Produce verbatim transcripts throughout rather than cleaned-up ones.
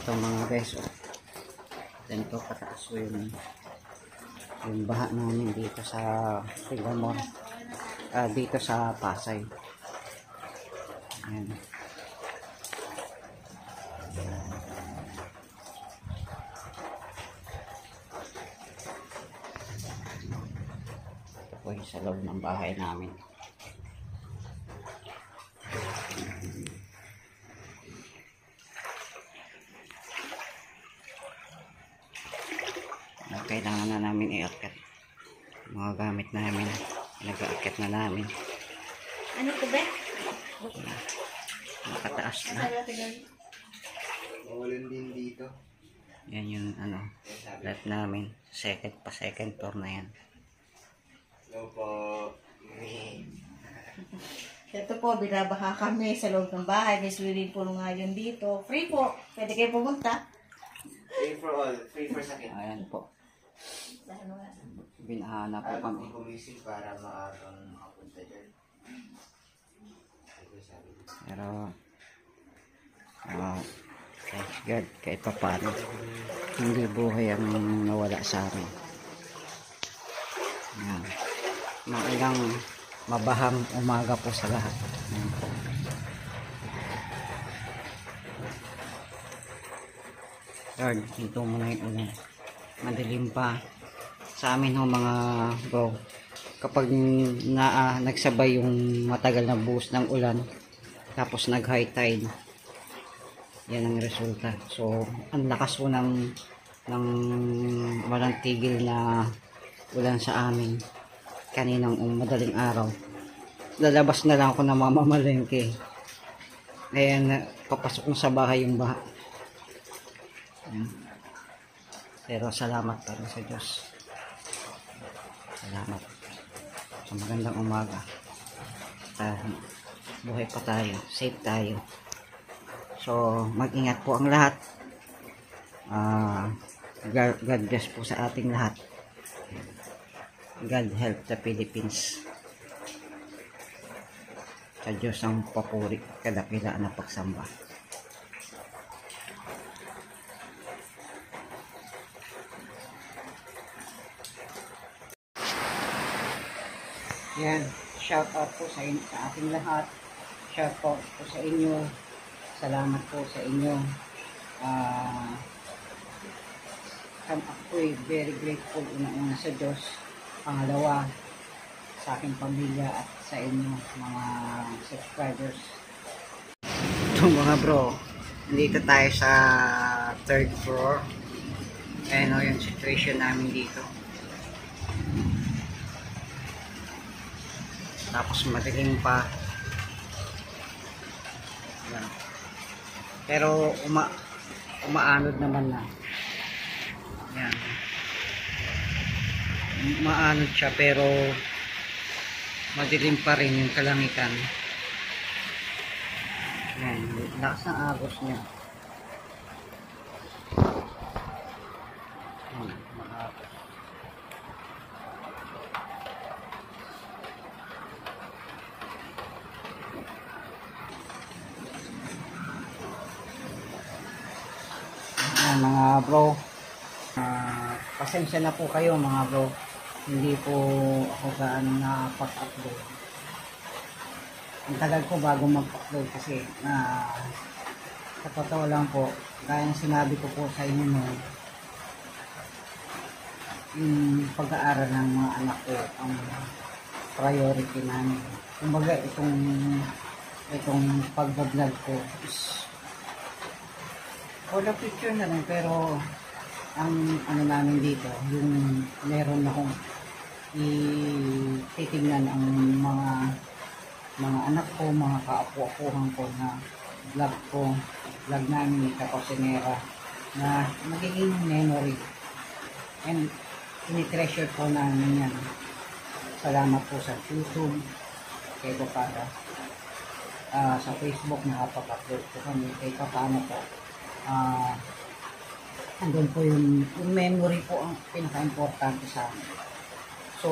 Ito mga guys, oh. Ganito kataas so yung, yung baha namin dito sa Rigamor, uh, dito sa Pasay. Ayan. Ito po yung sa loob ng bahay namin. Kailangan na namin i-akit mga gamit namin, nag-aakit na namin. Ano to ba? Nakataas na. Mawalan din dito. Yan yung ano, flat namin, second pa second floor na yan. Hello po. Ito po, binabaha kami sa loob ng bahay. May swimming pool nga yun dito. Free po. Pwede kayo pumunta. Free for all. Free for sakit. Ayan po. Ano nga? Binaha na po Ayaw kami. ko gumising para maagang makapunta dyan. Pero uh, thank God kahit pa paano hindi buhay ang nawala sa amin. Ayan. Mailang mabahang umaga po sa lahat. Ayan po. Lord, dito muna yung ulan. Madilim pa. Sa amin ho mga bro, kapag na, uh, nagsabay yung matagal na buhos ng ulan, tapos nag high tide, yan ang resulta. So, ang lakas po ng, ng walang tigil na ulan sa amin kaninang um, madaling araw. Lalabas na lang ako na mamamalengke. Ayan, papasok na sa bahay yung baha. Ayan. Pero salamat pa rin sa Diyos. Salamat sa magandang umaga. Tayo, buhay pa tayo, safe tayo. So mag-ingat po ang lahat. uh, God, God bless po sa ating lahat. God help the Philippines. Sa Diyos ang papuri, kadakilaan na pagsamba. Yan, shout out po sa, in sa ating lahat. Shout out po sa inyo. Salamat po sa inyo. Uh, ako'y very grateful una-una sa Diyos. Pangalawa, sa aking pamilya at sa inyo mga subscribers. Ito mga bro, dito tayo sa third floor. Ayan o yung situation namin dito. Tapos madilim pa. Yan. Pero uma umaanod naman na. Yan. Umaanod siya pero madilim pa rin yung kalangitan. Yan. Lakas ng agos niya. Yan. Maagos. Mga bro, uh, pasensya na po kayo mga bro, hindi po ako gaano na pag-upload. Ang tagal ko bago mag-upload kasi na uh, sa totoo lang po, gaya ng sinabi ko po sa inyo no, yung pag-aaral ng mga anak ko ang priority namin. Kumbaga itong itong pag-vlog ko is for the future na rin, pero ang ano namin dito, yung meron akong ititignan ang mga mga anak ko, mga kaapu-apuhan ko na vlog ko, vlog namin ni Kaposinera na magiging memory. And ini-treasure po namin yan. Salamat po sa YouTube, kay Bukada. Uh, sa Facebook nakapag-upload po kami, kay Kapano po. Uh, andun po yung, yung memory po ang pinaka-importante sa amin. So,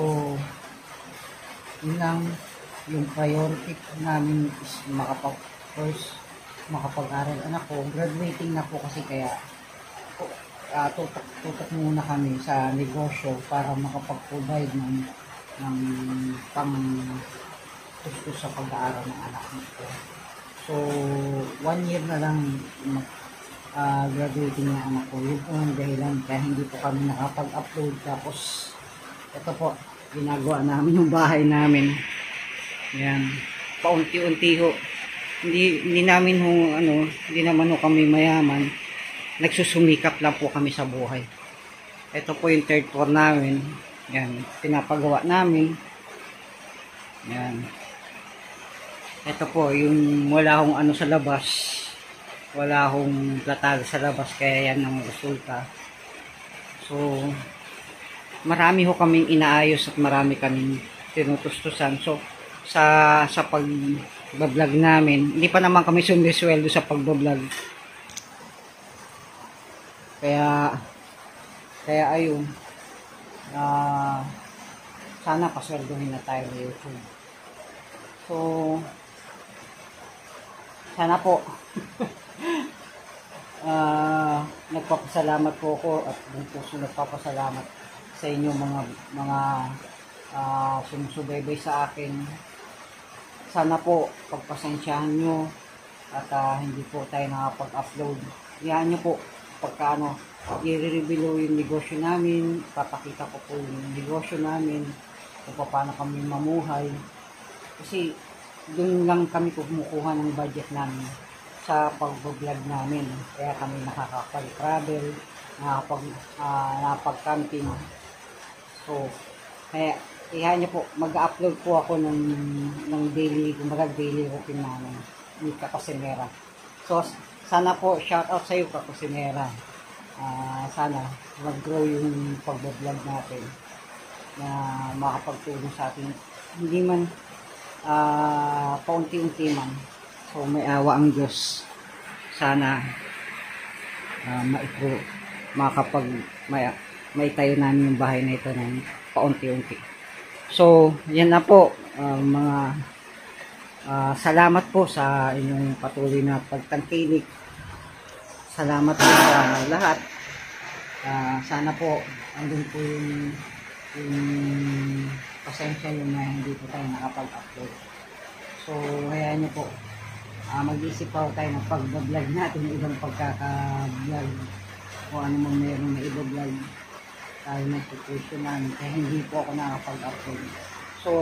yun lang, yung priority namin is makapag first makapag-aral anak ko. Graduating na po kasi kaya uh, tutok, tutok muna kami sa negosyo para makapag-provide ng, ng pang gusto sa pag-aaral ng anak ko. So, one year na lang mag, uh, graduating ng anak ko. Yun po ang dahilan kaya hindi po kami nakapag-upload. Tapos, ito po, ginagawa namin yung bahay namin. Yan. Paunti-unti ho. Hindi, hindi namin ho, ano, hindi naman ho kami mayaman. Nagsusumikap lang po kami sa buhay. Ito po yung third floor namin. Yan. Pinapagawa namin. Yan. Ito po, yung wala akong ano sa labas. Wala akong platado sa labas. Kaya yan ang resulta. So, marami ho kaming inaayos at marami kaming tinutustusan. So, sa sa pag-vlog namin, hindi pa naman kami sumisweldo sa pag-vlog. Kaya, kaya ayun, uh, sana pasweldohin na tayo ng YouTube. So, sana po, uh, nagpapasalamat po ako at buong puso nagpapasalamat sa inyong mga mga uh, sumusubaybay sa akin. Sana po pagpasensyahan nyo at uh, hindi po tayo nakapag-upload. Iyan nyo po pagka ano, i-review yung negosyo namin, papakita ko po yung negosyo namin, kung paano kami mamuhay. Kasi doon lang kami kumukuha ng budget namin sa pag-vlog namin. Kaya kami nakakapag-travel, nakapag, uh, nakapag-camping. So, kaya, iyan niyo po, mag-upload po ako ng, ng daily, kumbaga daily routine namin, ni Kakusinera. So, sana po, shout out sa iyo, Kakusinera. Uh, sana, mag-grow yung pag-vlog natin na makapagtulong sa atin. Hindi man, uh, paunti-unti man. So, may awa ang Diyos. Sana, uh, maipro, makapag, may, may tayo namin yung bahay na ito ng paunti-unti. So, yan na po, uh, mga uh, salamat po sa inyong patuloy na pagtangkilik. Salamat po sa lahat. Uh, sana po, andun po yung, yung pasensya nyo na hindi po tayo nakapag-upload. So, hayaan nyo po, uh, mag-isip pa tayo ng pag-vlog natin, ibang pagkaka-vlog, kung ano man meron na i-vlog tayo na situation namin, kaya hindi po ako nakapag-upload. So,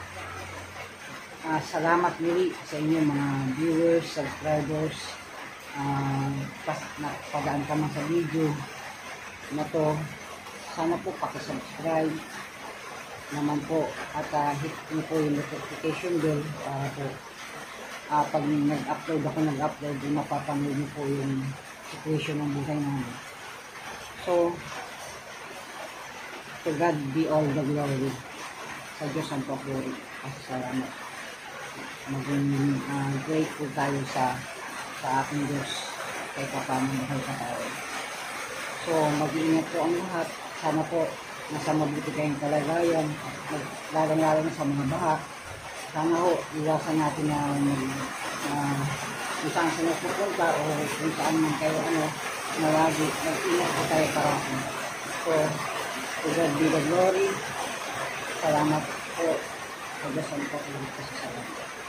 uh, salamat muli sa inyo mga viewers, subscribers, uh, pas, napagaan ka man sa video na to. Sana po pakisubscribe naman po at uh, hit nyo po yung notification bell para po uh, pag nag-upload ako nag-upload, mapapanood nyo po yung situation ng buhay namin. So, to God be all the glory. Sa Diyos ang papuri. Kasi salamat. Maging uh, grateful tayo sa sa aking Diyos kaya paano mahal ka tayo. So, mag-iingat po ang lahat. Sana po nasa mabuti kayong kalagayan. Lalo-lalo na sa mga baha. Sana ho, iwasan natin na uh, kung saan sa nagpupunta o kung saan man kayo ano, na lagi. Mag-ingat po tayo parang. So, to God be the glory. Salamat po. Sa Diyos ang papuri. Salamat.